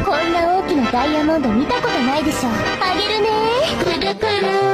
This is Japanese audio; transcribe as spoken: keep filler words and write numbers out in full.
こんな大きなダイヤモンド見たことないでしょ。あげるね。くるくる